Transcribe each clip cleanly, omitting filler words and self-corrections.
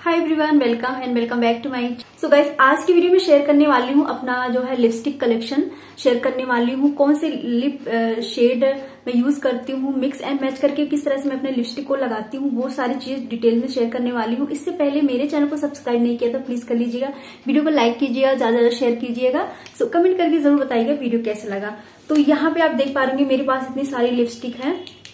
Hi everyone, welcome back to my. So guys, आज की video में शेयर करने वाली हूँ अपना जो है लिपस्टिक कलेक्शन शेयर करने वाली हूँ। कौन से लिप शेड मैं यूज करती हूँ, मिक्स एंड मैच करके किस तरह से मैं अपने लिपस्टिक को लगाती हूँ, वो सारी चीज डिटेल में शेयर करने वाली हूँ। इससे पहले मेरे चैनल को सब्सक्राइब नहीं किया तो प्लीज कर लीजिएगा, वीडियो को लाइक कीजिएगा, ज्यादा ज्यादा शेयर कीजिएगा। सो कमेंट करके जरूर बताइएगा वीडियो कैसा लगा। तो यहाँ पे आप देख पा रहे मेरे पास इतनी सारी लिपस्टिक है।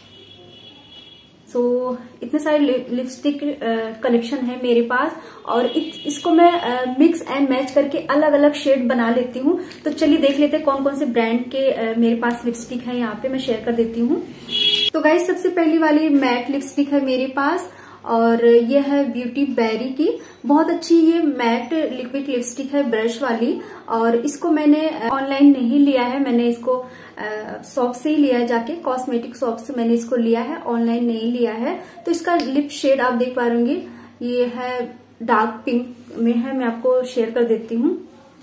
इतने सारे लिपस्टिक कलेक्शन है मेरे पास और इसको मैं मिक्स एंड मैच करके अलग अलग शेड बना लेती हूँ। तो चलिए देख लेते हैं कौन कौन से ब्रांड के मेरे पास लिपस्टिक है। यहाँ पे मैं शेयर कर देती हूँ। तो गाइस, सबसे पहली वाली मैट लिपस्टिक है मेरे पास और ये है ब्यूटी बेरी की। बहुत अच्छी ये मैट लिक्विड लिपस्टिक है, ब्रश वाली। और इसको मैंने ऑनलाइन नहीं लिया है, मैंने इसको शॉप से ही लिया है, जाके कॉस्मेटिक शॉप से मैंने इसको लिया है, ऑनलाइन नहीं लिया है। तो इसका लिप शेड आप देख पा रहे ये है डार्क पिंक में है, मैं आपको शेयर कर देती हूँ।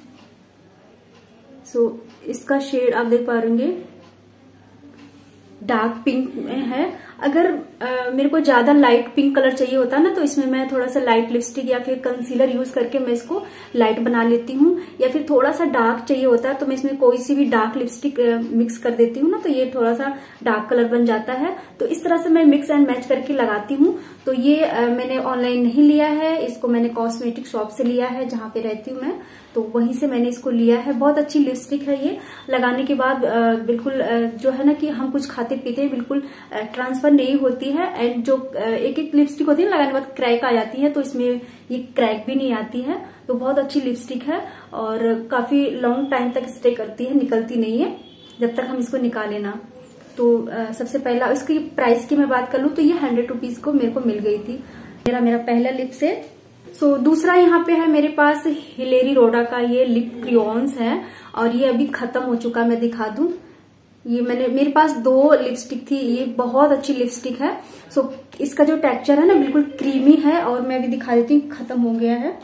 इसका शेड आप देख पा रहे डार्क पिंक में है। अगर मेरे को ज्यादा लाइट पिंक कलर चाहिए होता है ना, तो इसमें मैं थोड़ा सा लाइट लिपस्टिक या फिर कंसीलर यूज करके मैं इसको लाइट बना लेती हूँ। या फिर थोड़ा सा डार्क चाहिए होता है तो मैं इसमें कोई सी भी डार्क लिपस्टिक मिक्स कर देती हूँ ना, तो ये थोड़ा सा डार्क कलर बन जाता है। तो इस तरह से मैं मिक्स एंड मैच करके लगाती हूँ। तो ये मैंने ऑनलाइन नहीं लिया है, इसको मैंने कॉस्मेटिक शॉप से लिया है जहाँ पे रहती हूँ मैं, तो वहीं से मैंने इसको लिया है। बहुत अच्छी लिपस्टिक है ये। लगाने के बाद बिल्कुल जो है ना कि हम कुछ खाते पीते हैं, बिल्कुल ट्रांसफर नहीं होती है। एंड जो एक एक लिपस्टिक होती है लगाने के बाद क्रैक आ जाती है, तो इसमें ये क्रैक भी नहीं आती है। तो बहुत अच्छी लिपस्टिक है और काफी लॉन्ग टाइम तक स्टे करती है, निकलती नहीं है जब तक हम इसको निकाले ना। तो सबसे पहला इसकी प्राइस की मैं बात कर लूँ तो ये 100 रुपीज को मेरे को मिल गई थी। मेरा पहला लिप्स है। दूसरा यहाँ पे है मेरे पास हिलेरी रोडा का ये लिप क्रियॉन्स है और ये अभी खत्म हो चुका। मैं दिखा दूं, ये मेरे पास 2 लिपस्टिक थी, ये बहुत अच्छी लिपस्टिक है। इसका जो टेक्सचर है ना बिल्कुल क्रीमी है और मैं अभी दिखा देती हूँ, खत्म हो गया है।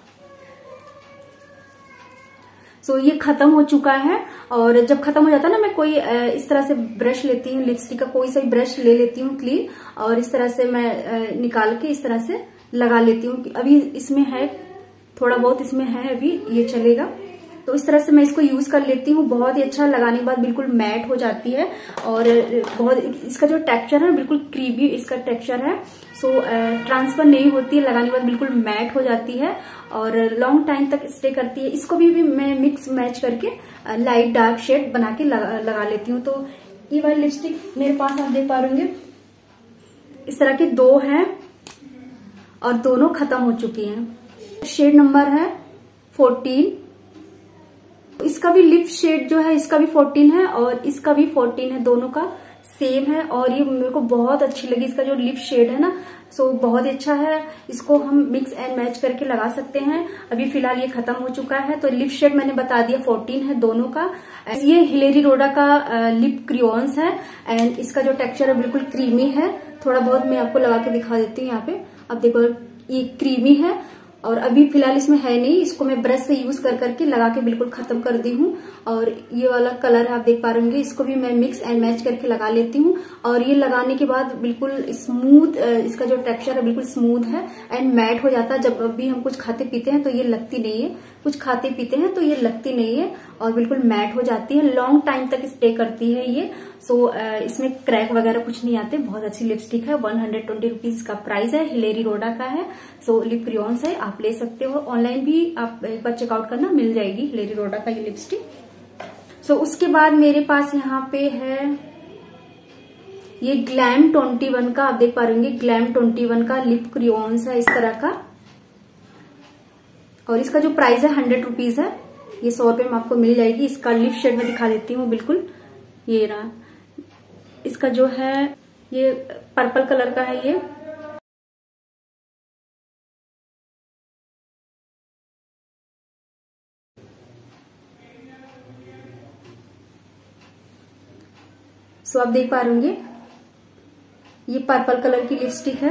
ये खत्म हो चुका है। और जब खत्म हो जाता है ना, मैं कोई इस तरह से ब्रश लेती हूँ, लिपस्टिक का कोई सा भी ब्रश ले लेती हूँ क्लीन, और इस तरह से मैं निकाल के इस तरह से लगा लेती हूँ। अभी इसमें है थोड़ा बहुत, इसमें है अभी, ये चलेगा। तो इस तरह से मैं इसको यूज कर लेती हूँ। बहुत ही अच्छा, लगाने के बाद बिल्कुल मैट हो जाती है और बहुत इसका जो टेक्सचर है बिल्कुल क्रीमी इसका टेक्सचर है। ट्रांसफर नहीं होती है, लगाने के बाद बिल्कुल मैट हो जाती है और लॉन्ग टाइम तक स्टे करती है। इसको भी मैं मिक्स मैच करके लाइट डार्क शेड बना के लगा लेती हूँ। तो ये वाली लिपस्टिक मेरे पास आप देख पा रहे होंगे, इस तरह के 2 हैं और दोनों खत्म हो चुकी हैं। शेड नंबर है 14। इसका भी लिप शेड जो है इसका भी 14 है और इसका भी 14 है, दोनों का सेम है। और ये मेरे को बहुत अच्छी लगी, इसका जो लिप शेड है ना, बहुत ही अच्छा है। इसको हम मिक्स एंड मैच करके लगा सकते हैं। अभी फिलहाल ये खत्म हो चुका है। तो लिप शेड मैंने बता दिया 14 है दोनों का। ये हिलेरी रोडा का लिप क्रियॉन्स है एंड इसका जो टेक्सचर है बिल्कुल क्रीमी है। थोड़ा बहुत मैं आपको लगा के दिखा देती हूँ। यहाँ पे आप देखो ये क्रीमी है और अभी फिलहाल इसमें है नहीं, इसको मैं ब्रश से यूज करके लगा के बिल्कुल खत्म कर दी हूँ। और ये वाला कलर है आप देख पा रहे होंगे, इसको भी मैं मिक्स एंड मैच करके लगा लेती हूँ। और ये लगाने के बाद बिल्कुल स्मूथ, इसका जो टेक्सचर है बिल्कुल स्मूथ है एंड मैट हो जाता है। जब भी हम कुछ खाते पीते हैं तो ये लगती नहीं है, कुछ खाते पीते हैं तो ये लगती नहीं है और बिल्कुल मैट हो जाती है, लॉन्ग टाइम तक स्टे करती है ये। इसमें क्रैक वगैरह कुछ नहीं आते। बहुत अच्छी लिपस्टिक है। 120 रुपीज का प्राइस है, हिलेरी रोडा का है। लिप क्रियॉन्स है, आप ले सकते हो। ऑनलाइन भी आप एक बार चेकआउट करना, मिल जाएगी हिलेरी रोडा का ये लिपस्टिक। उसके बाद मेरे पास यहाँ पे है ये ग्लैम 21 का, आप देख पा रहे ग्लैम 21 का लिप क्रियॉन्स है इस तरह का। और इसका जो प्राइस है 100 रुपीज है, ये 100 रुपए में आपको मिल जाएगी। इसका लिप शेड में दिखा देती हूँ, बिल्कुल ये रहा। इसका जो है ये पर्पल कलर का है ये। आप देख पा रहे होंगे ये पर्पल कलर की लिपस्टिक है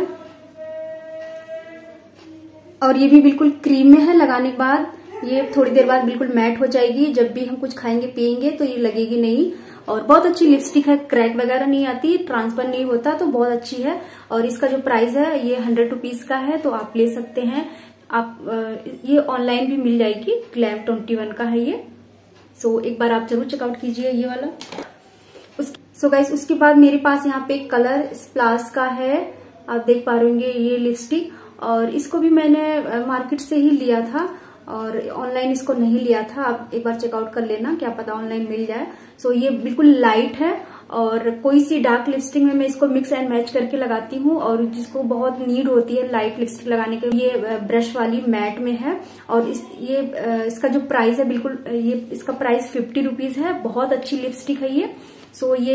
और ये भी बिल्कुल क्रीम में है। लगाने के बाद ये थोड़ी देर बाद बिल्कुल मैट हो जाएगी। जब भी हम कुछ खाएंगे पिएंगे तो ये लगेगी नहीं और बहुत अच्छी लिपस्टिक है, क्रैक वगैरह नहीं आती, ट्रांसफर नहीं होता, तो बहुत अच्छी है। और इसका जो प्राइस है ये 100 रुपीज का है, तो आप ले सकते हैं। आप ये ऑनलाइन भी मिल जाएगी, Glam21 का है ये। सो एक बार आप जरूर चेकआउट कीजिए ये वाला। सो गाइस उसके बाद मेरे पास यहाँ पे कलर स्प्लाश का है, आप देख पा रहे होंगे ये लिपस्टिक, और इसको भी मैंने मार्केट से ही लिया था और ऑनलाइन इसको नहीं लिया था। आप एक बार चेकआउट कर लेना, क्या पता ऑनलाइन मिल जाए। सो ये बिल्कुल लाइट है और कोई सी डार्क लिपस्टिक में मैं इसको मिक्स एंड मैच करके लगाती हूँ, और जिसको बहुत नीड होती है लाइट लिपस्टिक लगाने के लिए, ये ब्रश वाली मैट में है। और इसका जो प्राइस है बिल्कुल, ये इसका प्राइस 50 रुपीज है। बहुत अच्छी लिपस्टिक है ये। सो ये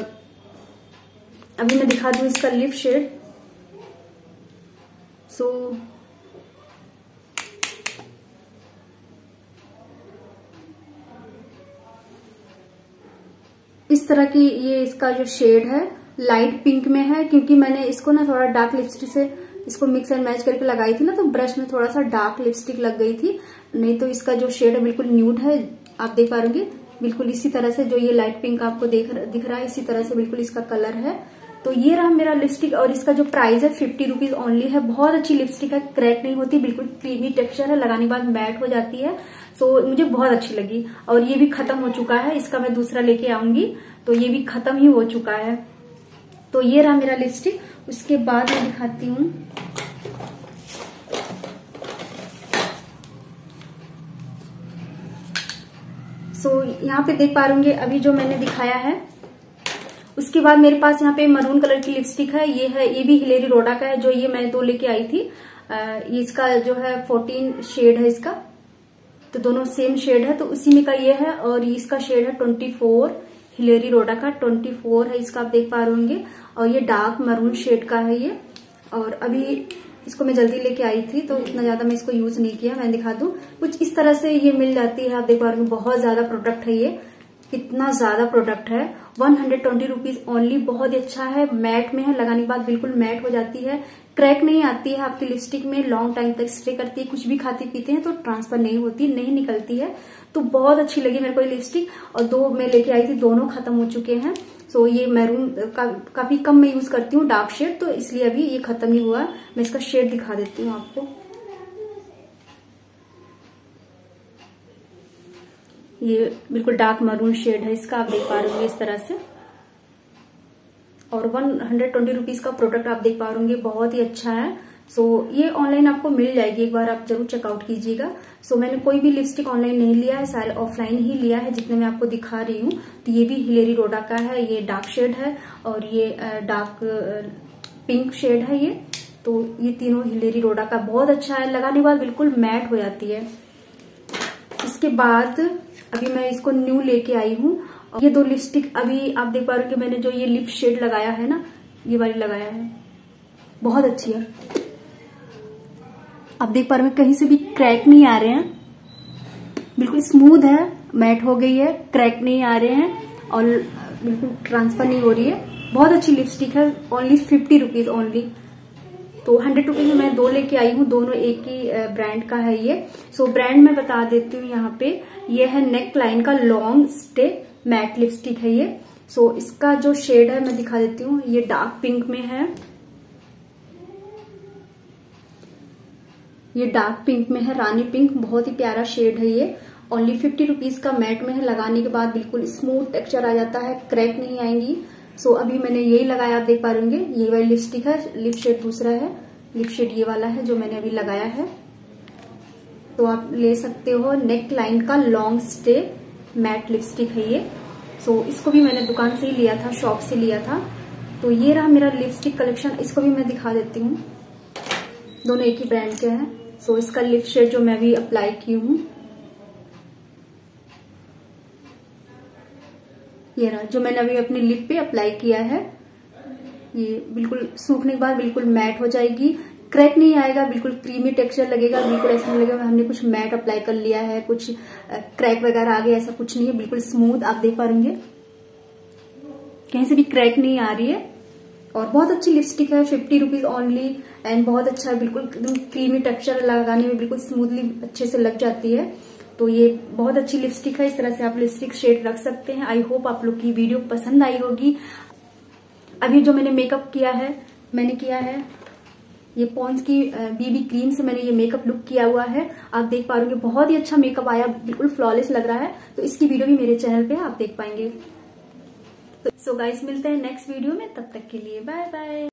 अभी मैं दिखा दूं इसका लिप शेड। सो इस तरह की ये इसका जो शेड है लाइट पिंक में है, क्योंकि मैंने इसको ना थोड़ा डार्क लिपस्टिक से इसको मिक्स एंड मैच करके लगाई थी ना, तो ब्रश में थोड़ा सा डार्क लिपस्टिक लग गई थी। नहीं तो इसका जो शेड है बिल्कुल न्यूड है, आप देख पा रहे होंगे। बिल्कुल इसी तरह से जो ये लाइट पिंक आपको दिख रहा है, इसी तरह से बिल्कुल इसका कलर है। तो ये रहा मेरा लिपस्टिक, और इसका जो प्राइस है 50 रुपीज ओनली है। बहुत अच्छी लिपस्टिक है, क्रैक नहीं होती, बिल्कुल क्रीमी टेक्सचर है, लगाने के बाद मैट हो जाती है। सो मुझे बहुत अच्छी लगी। और ये भी खत्म हो चुका है, इसका मैं दूसरा लेके आऊंगी, तो ये भी खत्म ही हो चुका है। तो ये रहा मेरा लिपस्टिक। उसके बाद मैं दिखाती हूँ यहाँ पे देख पा रहे होंगे अभी जो मैंने दिखाया है। उसके बाद मेरे पास यहाँ पे मरून कलर की लिपस्टिक है, ये भी हिलेरी रोडा का है, जो ये मैं 2 लेके आई थी। इसका जो है 14 शेड है इसका, तो दोनों सेम शेड है, तो उसी में का ये है। और इसका शेड है 24, हिलेरी रोडा का 24 है इसका, आप देख पा रहे होंगे। और ये डार्क मरून शेड का है ये। और अभी इसको मैं जल्दी लेके आई थी, तो इतना ज्यादा मैं इसको यूज नहीं किया। मैं दिखा दूं, कुछ इस तरह से ये मिल जाती है, आप देख पा रहे होंगे। बहुत ज्यादा प्रोडक्ट है ये, कितना ज्यादा प्रोडक्ट है। 120 रुपीज ओनली, बहुत ही अच्छा है। मैट में है, लगाने के बाद बिल्कुल मैट हो जाती है, क्रैक नहीं आती है आपकी लिपस्टिक में, लॉन्ग टाइम तक स्टे करती है। कुछ भी खाते पीते हैं तो ट्रांसफर नहीं होती, नहीं निकलती है। तो बहुत अच्छी लगी मेरे को ये लिपस्टिक। और 2 मैं लेके आई थी, दोनों खत्म हो चुके हैं। सो ये मैरून काफी कम मैं यूज करती हूँ डार्क शेड, तो इसलिए अभी ये खत्म नहीं हुआ। मैं इसका शेड दिखा देती हूँ आपको। ये बिल्कुल डार्क मरून शेड है इसका, आप देख पा रहे होंगे इस तरह से। और 120 रुपीज का प्रोडक्ट आप देख पा रहे होंगे, बहुत ही अच्छा है। सो ये ऑनलाइन आपको मिल जाएगी, एक बार आप जरूर चेकआउट कीजिएगा। सो मैंने कोई भी लिपस्टिक ऑनलाइन नहीं लिया है, सारे ऑफलाइन ही लिया है जितने मैं आपको दिखा रही हूँ। तो ये भी हिलेरी रोडा का है, ये डार्क शेड है, और ये डार्क पिंक शेड है ये। तो ये तीनों हिलेरी रोडा का बहुत अच्छा है, लगाने के बाद बिल्कुल मैट हो जाती है। इसके बाद अभी मैं इसको न्यू लेके आई हूँ। ये 2 लिपस्टिक अभी आप देख पा रहे हो कि मैंने जो ये लिप शेड लगाया है ना, ये वाली लगाया है, बहुत अच्छी है। आप देख पा रहे हो कहीं से भी क्रैक नहीं आ रहे हैं, बिल्कुल स्मूथ है, मैट हो गई है, क्रैक नहीं आ रहे हैं, और बिल्कुल ट्रांसफर नहीं हो रही है। बहुत अच्छी लिपस्टिक है, ओनली 50 रुपीज ओनली। तो 100 रुपीज में मैं 2 लेके आई हूँ, दोनों एक ही ब्रांड का है ये। सो ब्रांड मैं बता देती हूँ यहाँ पे, ये है नेक लाइन का लॉन्ग स्टे मैट लिपस्टिक है ये। सो इसका जो शेड है मैं दिखा देती हूँ, ये डार्क पिंक में है, ये डार्क पिंक में है, रानी पिंक, बहुत ही प्यारा शेड है ये। ओनली 50 रुपीज का मैट में है, लगाने के बाद बिल्कुल स्मूथ टेक्सचर आ जाता है, क्रैक नहीं आएंगी। सो अभी मैंने यही लगाया, आप देख पा रहे होंगे, ये वाली लिपस्टिक है, लिप शेड दूसरा है, लिप शेड ये वाला है जो मैंने अभी लगाया है। तो आप ले सकते हो, नेक लाइन का लॉन्ग स्टे मैट लिपस्टिक है ये। सो इसको भी मैंने दुकान से ही लिया था, शॉप से लिया था। तो ये रहा मेरा लिपस्टिक कलेक्शन, इसको भी मैं दिखा देती हूँ, दोनों एक ही ब्रांड के हैं। सो इसका लिप शेड जो मैं भी अप्लाई की हूँ, ये रहा जो मैंने अभी अपने लिप पे अप्लाई किया है। ये बिल्कुल सूखने के बाद बिल्कुल मैट हो जाएगी, क्रैक नहीं आएगा, बिल्कुल क्रीमी टेक्सचर लगेगा, बिल्कुल ऐसा नहीं लगेगा हमने कुछ मैट अप्लाई कर लिया है, कुछ क्रैक वगैरह आ गया, ऐसा कुछ नहीं है, बिल्कुल स्मूथ। आप देख पा रहे कहीं से भी क्रैक नहीं आ रही है। और बहुत अच्छी लिपस्टिक है, 50 रुपीज ओनली, एंड बहुत अच्छा, बिल्कुल एकदम क्रीमी टेक्सचर, लगाने में बिल्कुल स्मूथली अच्छे से लग जाती है। तो ये बहुत अच्छी लिपस्टिक है, इस तरह से आप लिपस्टिक शेड रख सकते हैं। आई होप आप लोग की वीडियो पसंद आई होगी। अभी जो मैंने मेकअप किया है, मैंने किया है ये पॉन्ड्स की बीबी क्रीम से मैंने ये मेकअप लुक किया हुआ है। आप देख पा रहे होंगे बहुत ही अच्छा मेकअप आया, बिल्कुल फ्लॉलेस लग रहा है। तो इसकी वीडियो भी मेरे चैनल पे आप देख पाएंगे। तो सो गाइस, मिलते हैं नेक्स्ट वीडियो में, तब तक के लिए बाय बाय।